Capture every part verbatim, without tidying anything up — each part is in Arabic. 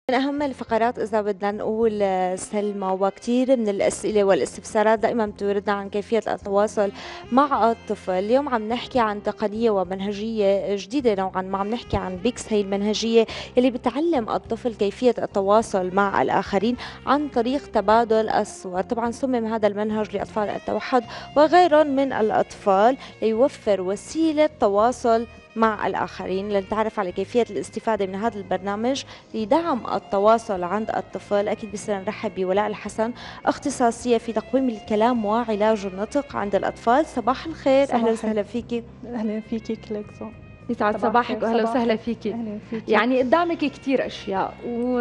من أهم الفقرات إذا بدنا نقول آه، سلمى، وكثير من الأسئلة والاستفسارات دائما بتوردنا عن كيفية التواصل مع الطفل. اليوم عم نحكي عن تقنية ومنهجية جديدة نوعا ما، عم نحكي عن بيكس. هي المنهجية اللي بتعلم الطفل كيفية التواصل مع الآخرين عن طريق تبادل الصور. طبعا صمم هذا المنهج لأطفال التوحد وغيرهم من الأطفال ليوفر وسيلة تواصل مع الآخرين. لنتعرف على كيفية الاستفادة من هذا البرنامج لدعم التواصل عند الطفل، أكيد بصير نرحب بولاء الحسن، اختصاصية في تقويم الكلام وعلاج النطق عند الأطفال. صباح الخير، أهلا وسهلا فيكي. أهلا فيكي كليكسو. يسعد صباحك واهلا وسهلا فيكي. يعني قدامك كثير اشياء،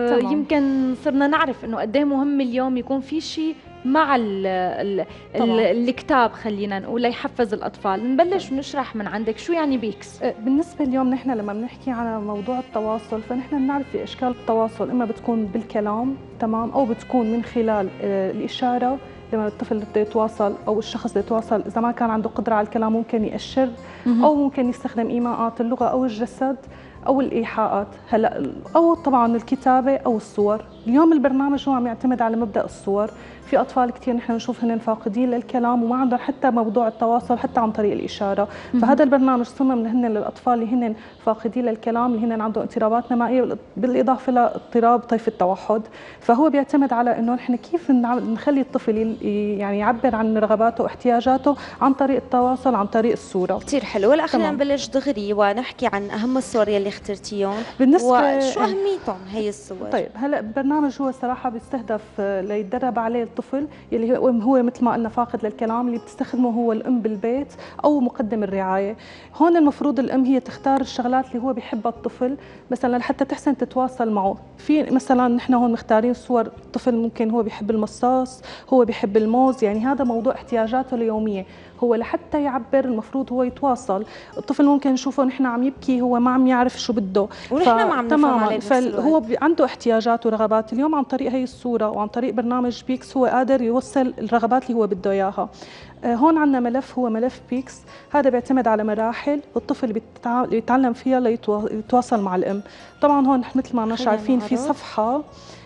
ويمكن صرنا نعرف انه قد ايه مهم اليوم يكون في شيء مع ال ال ال الكتاب، خلينا نقول ليحفز الاطفال. نبلش ونشرح من عندك شو يعني بيكس. بالنسبه اليوم نحن لما بنحكي على موضوع التواصل، فنحن بنعرف في اشكال التواصل، اما بتكون بالكلام تمام او بتكون من خلال الاشاره لما الطفل بده يتواصل او الشخص بده يتواصل. اذا ما كان عنده قدره على الكلام ممكن يأشر او ممكن يستخدم ايماءات اللغه او الجسد او الايحاءات. هلا او طبعا الكتابه او الصور. اليوم البرنامج هو عم يعتمد على مبدا الصور. في اطفال كثير نحن بنشوف هن فاقدين للكلام وما عندهم حتى موضوع التواصل حتى عن طريق الاشاره، فهذا البرنامج صمم لهن للاطفال اللي هن فاقدين للكلام، اللي هن عندهم اضطرابات نمائيه بالاضافه لاضطراب طيف التوحد. فهو بيعتمد على انه نحن كيف نخلي الطفل يعني يعبر عن رغباته واحتياجاته عن طريق التواصل عن طريق الصوره. كثير حلو. هلا خلينا نبلش دغري ونحكي عن اهم الصور يلي اخترتيهم بالنسبه وشو اهميتهم هي الصور. طيب هلا البرنامج هو صراحه بيستهدف ليتدرب عليه الطفل يلي هو هو مثل ما قلنا فاقد للكلام، اللي بتستخدمه هو الام بالبيت او مقدم الرعايه. هون المفروض الام هي تختار الشغلات اللي هو بيحبها الطفل مثلا لحتى تحسن تتواصل معه. في مثلا نحن هون مختارين صور الطفل ممكن هو بيحب المصاص، هو بيحب الموز، يعني هذا موضوع احتياجاته اليوميه. هو لحتى يعبر المفروض هو يتواصل. الطفل ممكن نشوفه نحن عم يبكي هو ما عم يعرف شو بده، ونحن ما عم نفهم عليه. فهو عنده احتياجات ورغبات. اليوم عن طريق هي الصوره وعن طريق برنامج بيكس هو قادر يوصل الرغبات اللي هو بده اياها. هون عندنا ملف هو ملف بيكس، هذا بيعتمد على مراحل الطفل بيتعلم فيها ليتواصل مع الام. طبعا هون مثل ما احنا شايفين في صفحه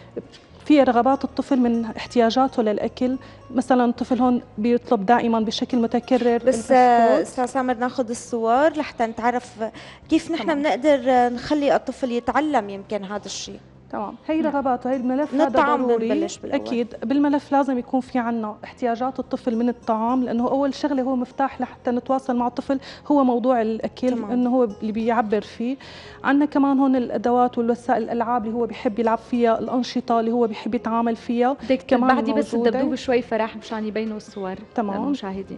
في رغبات الطفل من احتياجاته للاكل. مثلا الطفل هون بيطلب دائما بشكل متكرر. بس استاذ سامر ناخذ الصور لحتى نتعرف كيف نحن بنقدر نخلي الطفل يتعلم يمكن هذا الشيء. تمام، هي رغباته، هي الملف هذا ضروري. اكيد بالملف لازم يكون في عنا احتياجات الطفل من الطعام، لانه اول شغله هو مفتاح لحتى نتواصل مع الطفل هو موضوع الاكل. تمام. انه هو اللي بيعبر فيه. عندنا كمان هون الادوات والوسائل الالعاب اللي هو بيحب يلعب فيها، الانشطه اللي هو بيحب يتعامل فيها. كمان بعدي بس الدبدوب شوي فرح مشان يبينوا الصور. تمام للمشاهدين.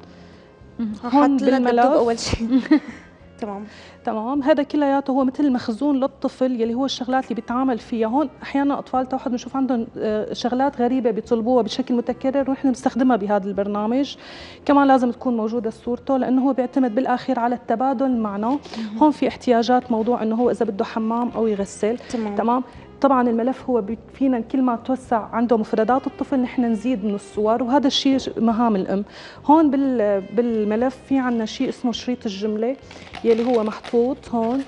هون بالملف اول شيء. تمام تمام، هذا كلياته هو مثل مخزون للطفل يلي هو الشغلات اللي بيتعامل فيها. هون احيانا اطفال توحد بنشوف عندهم شغلات غريبه بيطلبوها بشكل متكرر ونحن بنستخدمها بهذا البرنامج. كمان لازم تكون موجوده صورته لانه هو بيعتمد بالاخير على التبادل معنا. هون في احتياجات موضوع انه هو اذا بده حمام او يغسل. تمام, تمام. طبعا الملف هو فينا كل ما توسع عنده مفردات الطفل نحن نزيد من الصور، وهذا الشيء مهام الام. هون بالملف في عندنا شيء اسمه شريط الجمله يلي هو محطوط هون.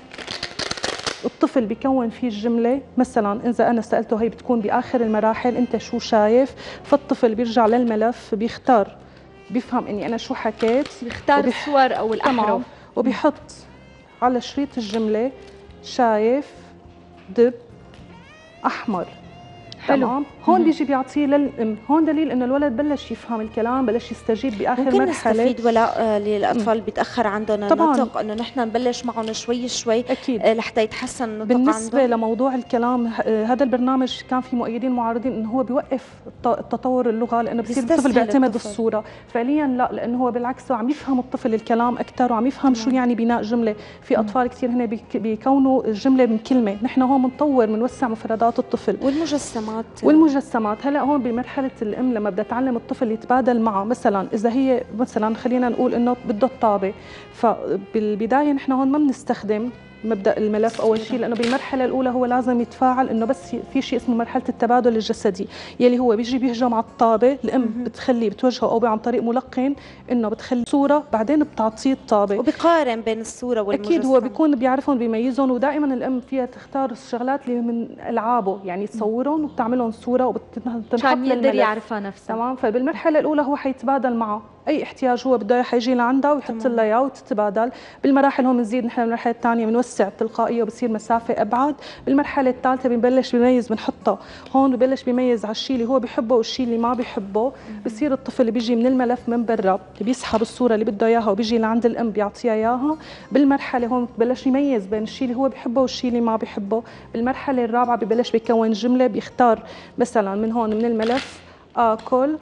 الطفل بيكون فيه الجمله، مثلا اذا انا سالته هي بتكون باخر المراحل انت شو شايف، فالطفل بيرجع للملف بيختار بيفهم اني انا شو حكيت، بيختار الصور او الاحرف وبيحط على شريط الجمله شايف دب احمر. حلو. تمام. هون بيجي بيعطيه للام. هون دليل انه الولد بلش يفهم الكلام، بلش يستجيب باخر ممكن مرحله. ممكن نستفيد ولا للاطفال اللي بيتاخر عندهم النطق انه نحن نبلش معهم شوي شوي اكيد لحتى يتحسن النطق بالنسبه عندهم. لموضوع الكلام هذا البرنامج كان في مؤيدين معارضين انه هو بيوقف التطور اللغه لانه بصير الطفل بيعتمد الطفل. الصوره. فعليا لا، لانه هو بالعكس عم يفهم الطفل الكلام اكثر وعم يفهم شو يعني بناء جمله. في اطفال كثير هنا بيكونوا الجمله من كلمه، نحن هون بنطور بنوسع مفردات الطفل. والمجسمات والمجسمات هلا هون بمرحله الام لما بدها تعلم الطفل يتبادل معه. مثلا اذا هي مثلا خلينا نقول انه بده الطابه، فبالبدايه نحن هون ما بنستخدم مبدا الملف اول شيء، لانه بالمرحله الاولى هو لازم يتفاعل، انه بس في شيء اسمه مرحله التبادل الجسدي، يلي هو بيجي بيهجم على الطابه، الام بتخليه بتوجهه او عن طريق ملقن انه بتخلي صوره، بعدين بتعطيه الطابه وبقارن بين الصوره والمجسم. اكيد هو بيكون بيعرفهم بيميزهم، ودائما الام فيها تختار الشغلات اللي من العابه، يعني تصورهم وبتعملهم صوره وبتنحط عشان يقدر يعرفها نفسه. تمام. فبالمرحله الاولى هو حيتبادل معه اي احتياج هو بده اياه، حيجي لعندها ويحط لها اياه وتتبادل. بالمراحل هون بنزيد نحن بالمرحله الثانيه بنوسع التلقائيه وبصير مسافه ابعد. بالمرحله الثالثه بنبلش بنميز، بنحطها هون ببلش بيميز على الشيء اللي هو بيحبه والشيء اللي ما بيحبه. بصير الطفل اللي بيجي من الملف من برا اللي بيسحب الصوره اللي بده اياها وبيجي لعند الام بيعطيها اياها. بالمرحله هون ببلش يميز بين الشيء اللي هو بيحبه والشيء اللي ما بيحبه. بالمرحله الرابعه ببلش بيكون جمله، بيختار مثلا من هون من الملف اكل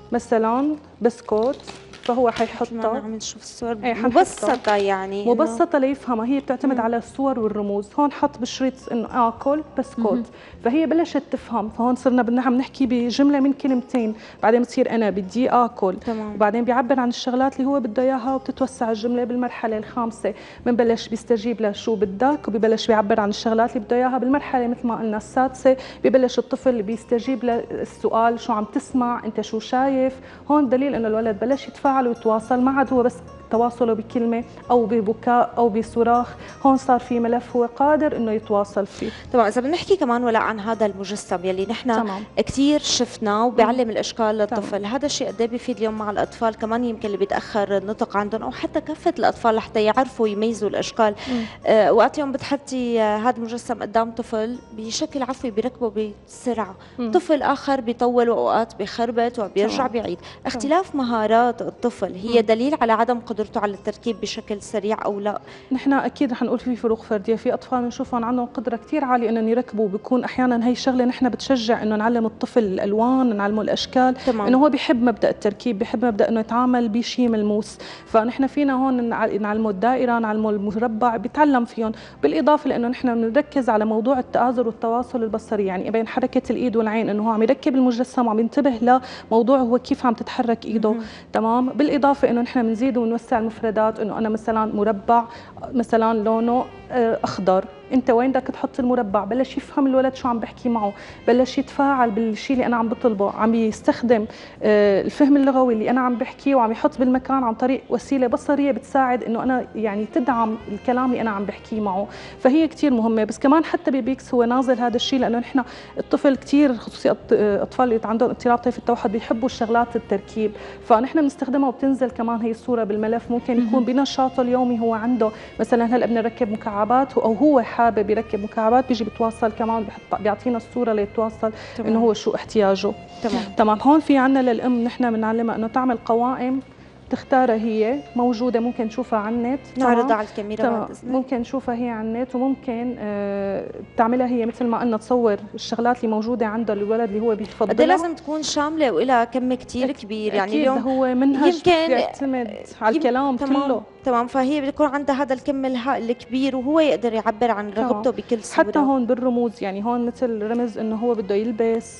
مثلا بسكوت، فهو حيحطها. عم نشوف الصور ايه مبسطه، يعني مبسطه ليفهمها، هي بتعتمد مم. على الصور والرموز. هون حط بالشريط انه اكل بسكوت، فهي بلشت تفهم. فهون صرنا بدنا عم نحكي بجمله من كلمتين، بعدين بتصير انا بدي اكل، تمام. وبعدين بيعبر عن الشغلات اللي هو بده اياها وبتتوسع الجمله. بالمرحله الخامسه بنبلش بيستجيب لشو بدك وبيبلش بيعبر عن الشغلات اللي بده اياها. بالمرحله مثل ما قلنا السادسه ببلش الطفل بيستجيب للسؤال شو عم تسمع، انت شو شايف. هون دليل انه الولد بلش يتفاعل ويتواصل، ما عاد هو بس تواصله بكلمه او ببكاء او بصراخ، هون صار في ملف هو قادر انه يتواصل فيه. طبعا اذا بنحكي كمان ولا عن هذا المجسم يلي نحن كثير شفناه وبيعلم الاشكال للطفل، تمام. هذا الشيء قد ايه بيفيد اليوم مع الاطفال كمان، يمكن اللي بيتاخر النطق عندهم او حتى كافه الاطفال لحتى يعرفوا يميزوا الاشكال. آه وقت يوم بتحطي آه هذا المجسم قدام طفل بشكل عفوي بيركبه بسرعه، مم. طفل اخر بيطول واوقات بيخربط وبيرجع بيعيد. اختلاف مهارات الطفل هي مم. دليل على عدم قدرته على التركيب بشكل سريع او لا؟ نحن اكيد رح نقول في فروق فرديه، في اطفال بنشوفهم عندهم قدره كثير عاليه انهم يركبوا، بيكون احيانا هي شغله نحن بتشجع انه نعلم الطفل الالوان، نعلمه الاشكال، تمام. انه هو بيحب مبدا التركيب، بيحب مبدا انه يتعامل بشيء ملموس. فنحن فينا هون نعلمه الدائره، نعلمه المربع، بيتعلم فيهم. بالاضافه لانه نحن بنركز على موضوع التآزر والتواصل البصري، يعني بين حركه الايد والعين، انه هو عم يركب المجسم وعم ينتبه لموضوع هو كيف عم تتحرك ايده، مم. تمام. بالاضافه انه نحن بنزيد ونوسع المفردات، انه انا مثلا مربع مثلا لونه اخضر، انت وين بدك تحط المربع. بلش يفهم الولد شو عم بحكي معه، بلش يتفاعل بالشيء اللي انا عم بطلبه، عم يستخدم الفهم اللغوي اللي انا عم بحكيه وعم يحط بالمكان عن طريق وسيله بصريه بتساعد انه انا يعني تدعم الكلام اللي انا عم بحكيه معه. فهي كثير مهمه. بس كمان حتى ببيكس هو نازل هذا الشيء، لانه نحن الطفل كثير خصوصي اطفال اللي عندهم اضطراب طيف التوحد بيحبوا الشغلات التركيب، فنحن بنستخدمها وبتنزل كمان هي الصوره بالملف. ممكن يكون بنشاطه اليومي هو عنده مثلا هلا بدنا نركب مكعبات او هو حابب يركب مكعبات، بيجي بتواصل كمان بيحط بيعطينا الصوره ليتواصل انه هو شو احتياجه. تمام تمام. هون في عندنا للام نحن بنعلمها انه تعمل قوائم تختارها، هي موجوده ممكن تشوفها على النت، نعرضها على الكاميرا، ممكن نشوفها هي على النت، وممكن آه تعملها هي مثل ما قلنا تصور الشغلات اللي موجوده عنده الولد اللي هو بيفضلها. قد لازم تكون شامله والها كم كثير كبير، يعني اليوم هو منهج بيعتمد على الكلام تمام كله. تمام. فهي بيكون عندها هذا الكم الكبير وهو يقدر يعبر عن رغبته بكل صوره. حتى هون بالرموز، يعني هون مثل رمز انه هو بده يلبس،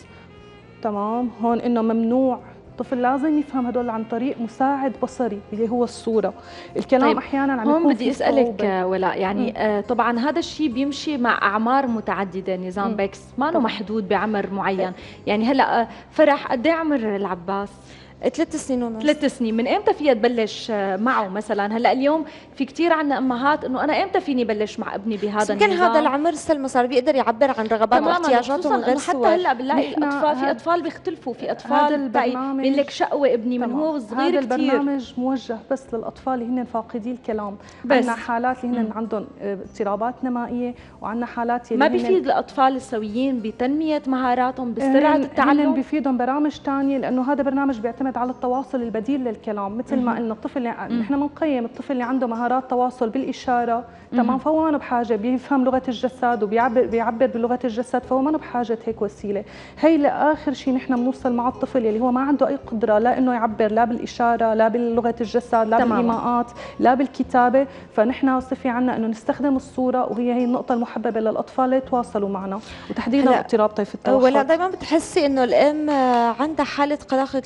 تمام. هون انه ممنوع، الطفل لازم يفهم هدول عن طريق مساعد بصري اللي هو الصوره. الكلام طيب احيانا عم يكون. هون بدي اسالك ولاء، يعني آه طبعا هذا الشيء بيمشي مع اعمار متعدده، نظام مم. بيكس ما له محدود بعمر معين. يعني هلا آه فرح قد ايه عمر العباس؟ ثلاث سنين ونص. ثلاث سنين. من امتى فيها تبلش معه مثلا؟ هلا اليوم في كثير عندنا امهات انه انا امتى فيني بلش مع ابني بهذا النظام؟ يمكن هذا العمر سلمى صار بيقدر يعبر عن رغباته واحتياجاته من غير حتى هلا بنلاقي الاطفال، في اطفال بيختلفوا، في اطفال بيقول لك شقوه ابني من هو صغير كثير. هذا البرنامج موجه بس للاطفال اللي هن فاقدي الكلام. عندنا حالات اللي هن عندهم اضطرابات نمائيه، وعندنا حالات اللي ما بيفيد الاطفال السويين بتنميه مهاراتهم بسرعه التعلم. بيفيدهم برامج ثانيه، لانه هذا برنامج بيعتمد على التواصل البديل للكلام. مثل ما قلنا الطفل اللي نحن بنقيم الطفل اللي عنده مهارات تواصل بالاشاره، تمام، فهو ما بحاجه، بيفهم لغه الجسد وبيعبر بيعبر بلغه الجسد، فهو ما بحاجه هيك وسيله. هي لاخر شيء نحن بنوصل مع الطفل اللي هو ما عنده اي قدره لا انه يعبر لا بالاشاره لا بلغه الجسد لا بالايماءات لا بالكتابه. فنحن صفي عنا انه نستخدم الصوره، وهي هي النقطه المحببه للاطفال ليتواصلوا معنا، وتحديدا اضطراب طيف التوحد. ولا دائما بتحسي انه الام عندها حاله قلق كثير كبيره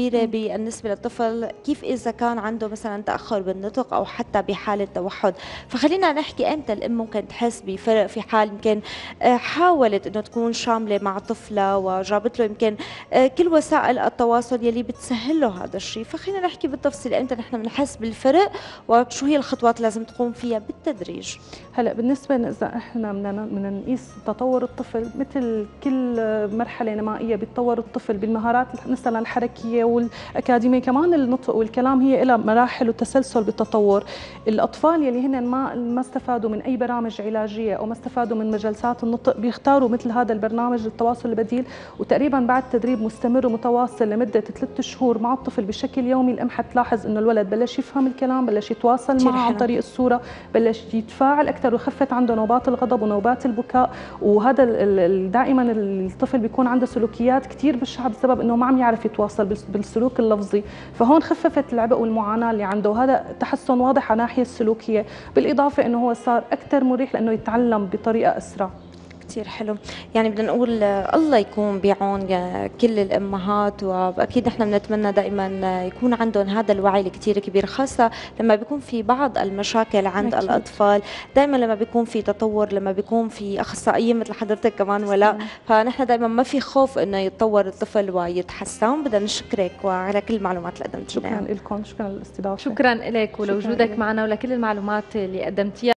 كبيره بالنسبه للطفل، كيف اذا كان عنده مثلا تاخر بالنطق او حتى بحاله توحد. فخلينا نحكي امتى الام ممكن تحس بفرق في حال يمكن حاولت انه تكون شامله مع طفلها وجابت له يمكن كل وسائل التواصل يلي بتسهل له هذا الشيء. فخلينا نحكي بالتفصيل امتى نحن بنحس بالفرق وشو هي الخطوات لازم تقوم فيها بالتدريج. هلا بالنسبه اذا احنا بدنا نقيس تطور الطفل، مثل كل مرحله نمائيه بيتطور الطفل بالمهارات مثلا الحركيه والاكاديميه، كمان النطق والكلام هي لها مراحل وتسلسل بالتطور. الاطفال يلي هن ما ما استفادوا من اي برامج علاجيه او ما استفادوا من مجالسات النطق بيختاروا مثل هذا البرنامج التواصل البديل، وتقريبا بعد تدريب مستمر ومتواصل لمده ثلاث شهور مع الطفل بشكل يومي، الام حتلاحظ انه الولد بلش يفهم الكلام، بلش يتواصل معه عن طريق الصوره، بلش يتفاعل اكثر وخفت عنده نوبات الغضب ونوبات البكاء. وهذا دائما الطفل بيكون عنده سلوكيات كثير بشعه بسبب انه ما عم يعرف يتواصل بالسلوك اللفظي، فهون خففت العبء والمعاناه اللي عنده، وهذا تحسن واضح على الناحيه السلوكيه، بالاضافه انه هو صار اكثر مريح لانه يتعلم بطريقه اسرع. كثير حلو. يعني بدنا نقول الله يكون بعون كل الامهات، واكيد نحن بنتمنى دائما يكون عندهم هذا الوعي الكثير كبير، خاصه لما بيكون في بعض المشاكل عند أكيد. الاطفال، دائما لما بيكون في تطور، لما بيكون في اخصائيين مثل حضرتك كمان ولا، فنحن دائما ما في خوف انه يتطور الطفل ويتحسن. بدنا نشكرك وعلى كل المعلومات اللي قدمتيها. شكرا لكم، شكرا للاستضافه. شكرا لك ولوجودك معنا ولكل المعلومات اللي قدمتيها.